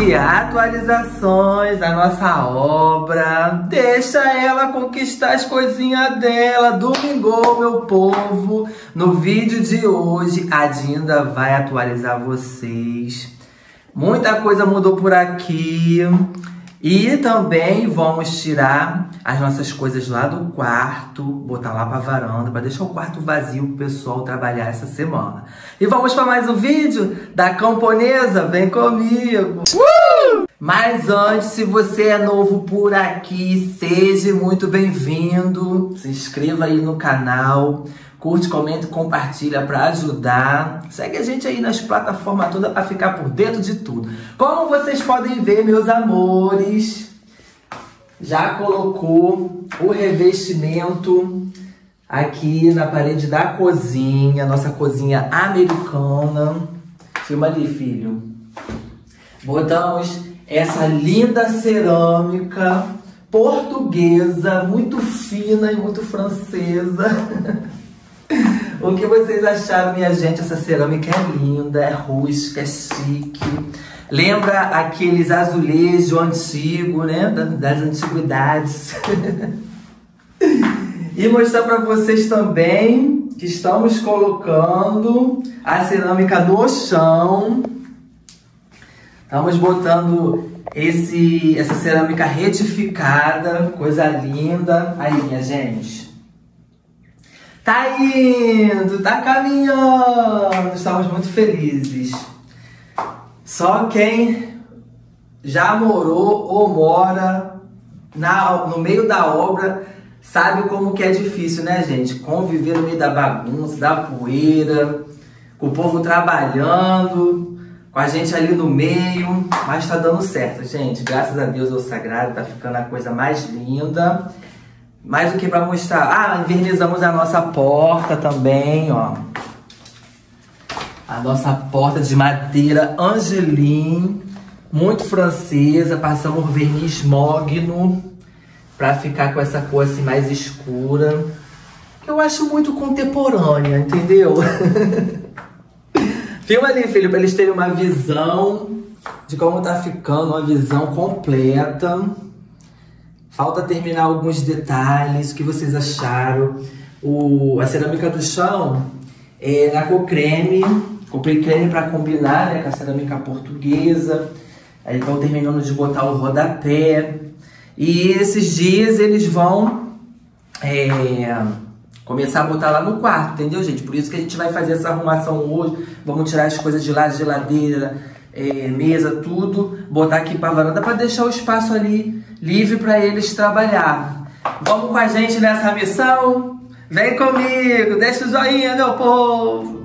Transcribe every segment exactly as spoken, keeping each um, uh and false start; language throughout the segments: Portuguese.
E atualizações da nossa obra. Deixa ela conquistar as coisinhas dela. Domingou, meu povo. No vídeo de hoje, a Dinda vai atualizar vocês. Muita coisa mudou por aqui. E também vamos tirar as nossas coisas lá do quarto, botar lá pra varanda, pra deixar o quarto vazio pro pessoal trabalhar essa semana. E vamos para mais um vídeo da camponesa? Vem comigo! Uh! Mas antes, se você é novo por aqui, seja muito bem-vindo. Se inscreva aí no canal. Curte, comenta e compartilha para ajudar. Segue a gente aí nas plataformas todas para ficar por dentro de tudo. Como vocês podem ver, meus amores, já colocou o revestimento aqui na parede da cozinha. Nossa cozinha americana. Filma ali, filho. Botamos essa linda cerâmica portuguesa, muito fina e muito francesa. O que vocês acharam, minha gente? Essa cerâmica é linda, é rústica, é chique. Lembra aqueles azulejos antigos, né? Das antiguidades. E mostrar para vocês também que estamos colocando a cerâmica no chão. Estamos botando esse, essa cerâmica retificada, coisa linda. Aí, minha gente. Tá indo, tá caminhando, estamos muito felizes. Só quem já morou ou mora na, no meio da obra sabe como que é difícil, né, gente? Conviver no meio da bagunça, da poeira, com o povo trabalhando, com a gente ali no meio. Mas tá dando certo, gente. Graças a Deus ao sagrado, tá ficando a coisa mais linda. Mais o que para mostrar? Ah, invernizamos a nossa porta também, ó. A nossa porta de madeira Angelim, muito francesa. Passamos verniz mogno para ficar com essa cor assim mais escura, que eu acho muito contemporânea, entendeu? Filma ali, filho, para eles terem uma visão de como tá ficando, uma visão completa. Falta terminar alguns detalhes. O que vocês acharam? O, a cerâmica do chão é na cor creme. Comprei creme para combinar, né, com a cerâmica portuguesa. Aí estão terminando de botar o rodapé. E esses dias eles vão é, começar a botar lá no quarto, entendeu, gente? Por isso que a gente vai fazer essa arrumação hoje. Vamos tirar as coisas de lá, geladeira, é, mesa, tudo. Botar aqui para a varanda para deixar o espaço ali livre para eles trabalhar. Vamos com a gente nessa missão? Vem comigo, deixa o joinha, meu povo!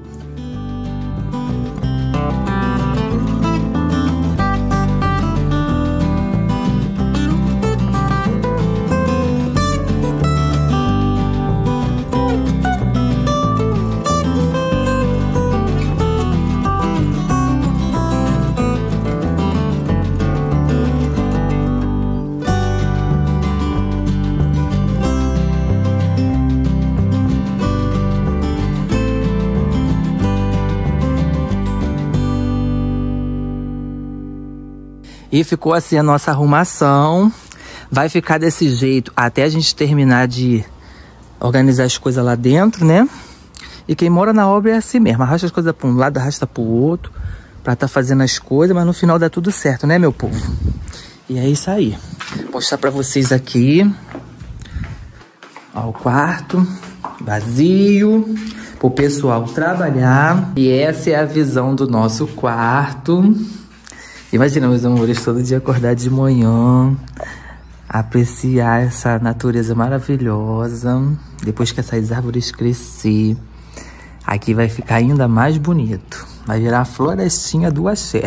E ficou assim a nossa arrumação. Vai ficar desse jeito até a gente terminar de organizar as coisas lá dentro, né? E quem mora na obra é assim mesmo. Arrasta as coisas para um lado, arrasta para o outro. Pra tá fazendo as coisas, mas no final dá tudo certo, né, meu povo? E é isso aí. Vou mostrar pra vocês aqui. Ó, o quarto vazio. Pro pessoal trabalhar. E essa é a visão do nosso quarto. Imagina, meus amores, todo dia acordar de manhã, apreciar essa natureza maravilhosa. Depois que essas árvores crescer, aqui vai ficar ainda mais bonito. Vai virar a florestinha do axé.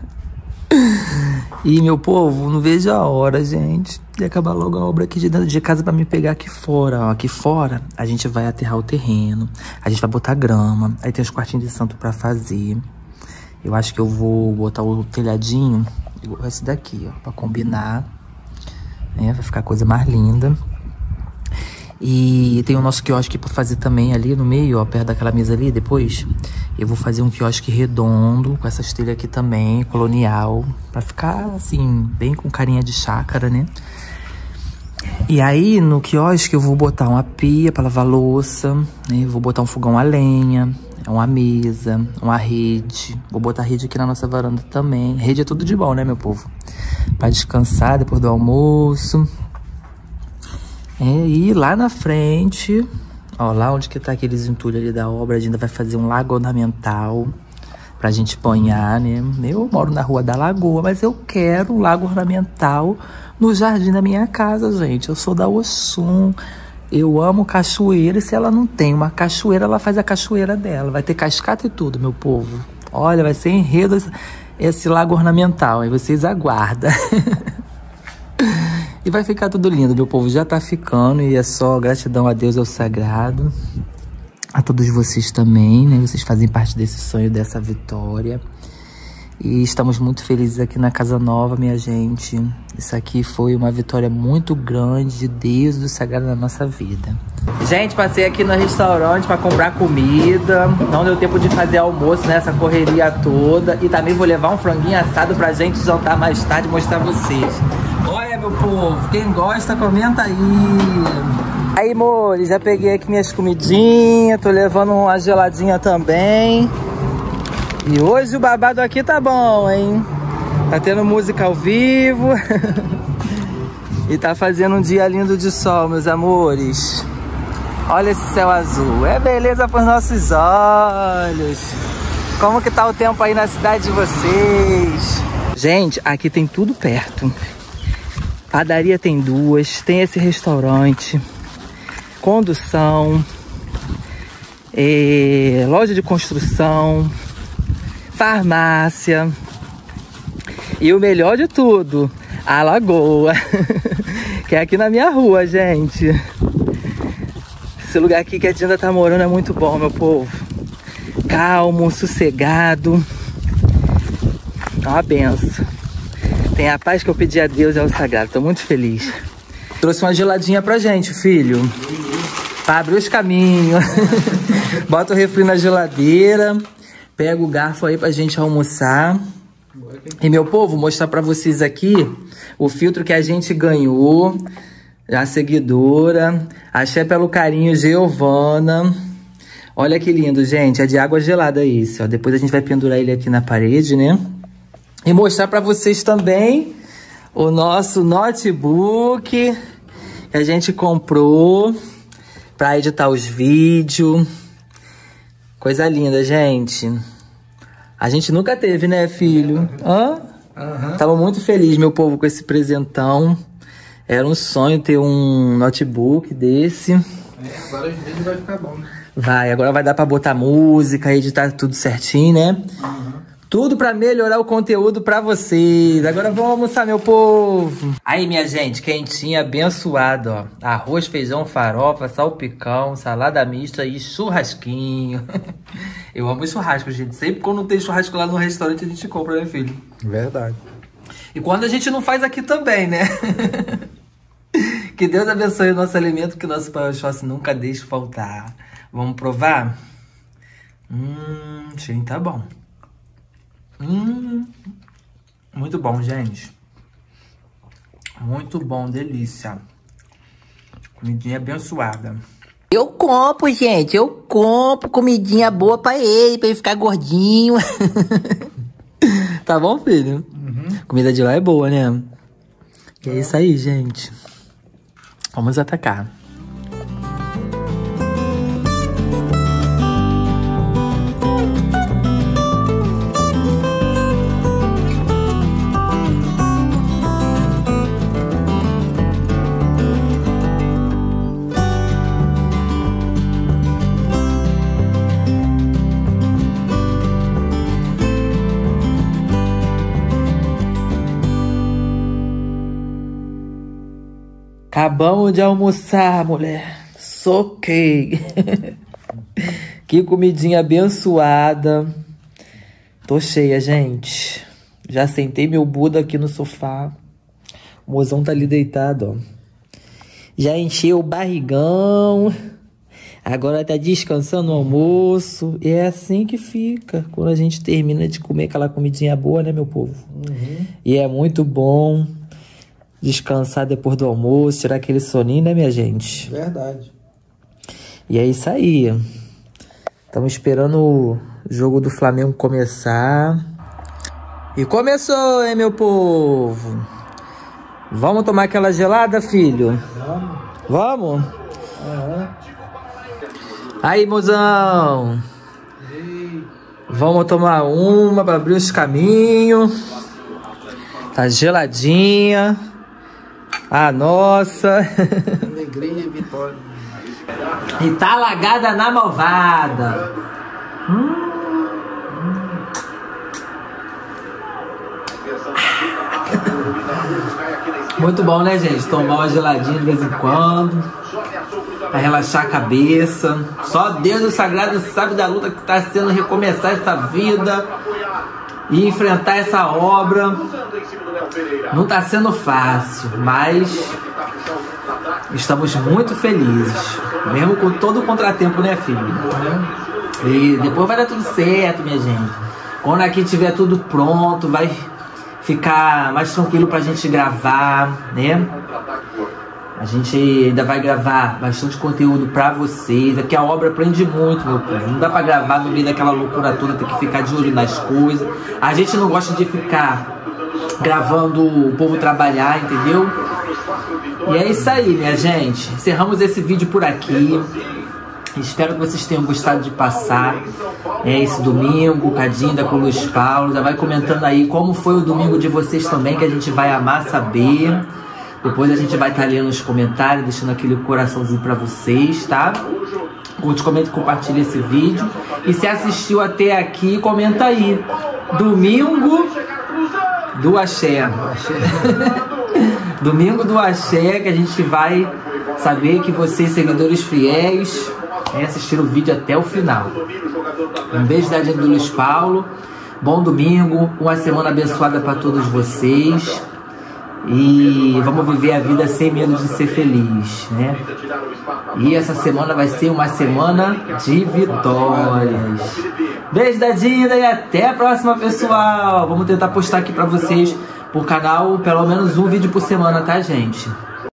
E, meu povo, não vejo a hora, gente, de acabar logo a obra aqui de dentro de casa pra me pegar aqui fora. Ó, aqui fora, a gente vai aterrar o terreno, a gente vai botar grama, aí tem os quartinhos de santo pra fazer. Eu acho que eu vou botar o telhadinho igual esse daqui, ó, pra combinar, né? Vai ficar a coisa mais linda. E tem o nosso quiosque pra fazer também ali no meio, ó, perto daquela mesa ali. Depois eu vou fazer um quiosque redondo com essas telhas aqui também, colonial, pra ficar assim, bem com carinha de chácara, né? E aí no quiosque eu vou botar uma pia pra lavar louça, né? Vou botar um fogão a lenha, uma mesa, uma rede. Vou botar rede aqui na nossa varanda também. Rede é tudo de bom, né, meu povo? Pra descansar depois do almoço. É, e lá na frente, ó, lá onde que tá aqueles entulhos ali da obra, a gente ainda vai fazer um lago ornamental pra gente banhar, né? Eu moro na Rua da Lagoa, mas eu quero um lago ornamental no jardim da minha casa, gente. Eu sou da Oxum, eu amo cachoeira, e se ela não tem uma cachoeira, ela faz a cachoeira dela. Vai ter cascata e tudo, meu povo. Olha, vai ser enredo esse, esse lago ornamental, aí vocês aguardam. E vai ficar tudo lindo, meu povo. Já tá ficando e é só gratidão a Deus, ao sagrado. A todos vocês também, né? Vocês fazem parte desse sonho, dessa vitória. E estamos muito felizes aqui na Casa Nova, minha gente. Isso aqui foi uma vitória muito grande de Deus, do sagrado na nossa vida. Gente, passei aqui no restaurante pra comprar comida. Não deu tempo de fazer almoço nessa correria toda. E também vou levar um franguinho assado pra gente jantar mais tarde e mostrar pra vocês. Olha, meu povo, quem gosta, comenta aí. Aí, amor, já peguei aqui minhas comidinhas, tô levando uma geladinha também. E hoje o babado aqui tá bom, hein? Tá tendo música ao vivo. E tá fazendo um dia lindo de sol, meus amores. Olha esse céu azul, é beleza pros nossos olhos. Como que tá o tempo aí na cidade de vocês? Gente, aqui tem tudo perto. Padaria tem duas, tem esse restaurante, condução, é, loja de construção, farmácia e o melhor de tudo, a lagoa, que é aqui na minha rua, gente. Esse lugar aqui que a Dinda tá morando é muito bom, meu povo. Calmo, sossegado, é uma benção. Tem a paz que eu pedi a Deus e ao sagrado. Tô muito feliz. Trouxe uma geladinha pra gente, filho. Pra abrir os caminhos. Bota o refri na geladeira. Pega o garfo aí pra gente almoçar. E, meu povo, mostrar pra vocês aqui o filtro que a gente ganhou. A seguidora. Axé pelo carinho, Giovana. Olha que lindo, gente. É de água gelada esse, ó. Depois a gente vai pendurar ele aqui na parede, né? E mostrar para vocês também o nosso notebook que a gente comprou para editar os vídeos. Coisa linda, gente. A gente nunca teve, né, filho? Hã? Uhum. Tava muito feliz, meu povo, com esse presentão. Era um sonho ter um notebook desse. É, agora o vídeo vai ficar bom, né? Vai, agora vai dar para botar música, editar tudo certinho, né? Uhum. Tudo pra melhorar o conteúdo pra vocês. Agora vamos almoçar, meu povo. Aí, minha gente, quentinha, abençoado, ó. Arroz, feijão, farofa, salpicão, salada mista e churrasquinho. Eu amo churrasco, gente. Sempre quando tem churrasco lá no restaurante, a gente compra, né, filho? Verdade. E quando a gente não faz aqui também, né? Que Deus abençoe o nosso alimento, que nosso Pai Oxóssi nunca deixe faltar. Vamos provar? Hum, o cheirinho tá bom. Hum, muito bom, gente. Muito bom, delícia. Comidinha abençoada. Eu compro, gente. Eu compro comidinha boa pra ele, pra ele ficar gordinho. Tá bom, filho? Uhum. Comida de lá é boa, né? E é isso aí, gente. Vamos atacar. Acabamos de almoçar, mulher. Soquei. Que comidinha abençoada. Tô cheia, gente. Já sentei meu Buda aqui no sofá. O mozão tá ali deitado, ó. Já encheu o barrigão. Agora tá descansando no almoço. E é assim que fica quando a gente termina de comer aquela comidinha boa, né, meu povo? Uhum. E é muito bom descansar depois do almoço, tirar aquele soninho, né, minha gente? Verdade. E é isso aí. Estamos esperando o jogo do Flamengo começar. E começou, hein, meu povo? Vamos tomar aquela gelada, filho? Vamos. Vamos? Uhum. Aí, mozão. Ei. Vamos tomar uma para abrir os caminhos. Tá geladinha. A nossa. Alegria e vitória. E tá lagada na malvada. Hum. Muito bom, né, gente? Tomar uma geladinha de vez em quando, pra relaxar a cabeça. Só Deus o Sagrado sabe da luta que tá sendo recomeçar essa vida e enfrentar essa obra. Não tá sendo fácil, mas estamos muito felizes, mesmo com todo o contratempo, né, filho? E depois vai dar tudo certo, minha gente. Quando aqui tiver tudo pronto, vai ficar mais tranquilo pra gente gravar, né? A gente ainda vai gravar bastante conteúdo pra vocês. Aqui a obra prende muito, meu povo. Não dá pra gravar no meio daquela loucura toda, tem que ficar de olho nas coisas. A gente não gosta de ficar gravando o povo trabalhar, entendeu? E é isso aí, minha gente. Encerramos esse vídeo por aqui. Espero que vocês tenham gostado de passar é, esse domingo, Cadinda com o Luiz Paulo. Já vai comentando aí como foi o domingo de vocês também, que a gente vai amar saber. Depois a gente vai estar lendo os comentários, deixando aquele coraçãozinho pra vocês, tá? Curte, comenta e compartilha esse vídeo. E se assistiu até aqui, comenta aí. Domingo do Axé. Domingo do Axé, que a gente vai saber que vocês, seguidores fiéis, é, assistiram o vídeo até o final. Um beijo da Adina do Luiz Paulo. Bom domingo, uma semana abençoada para todos vocês. E vamos viver a vida sem medo de ser feliz, né? E essa semana vai ser uma semana de vitórias. Beijo da Dinda e até a próxima, pessoal. Vamos tentar postar aqui para vocês pro canal pelo menos um vídeo por semana, tá, gente?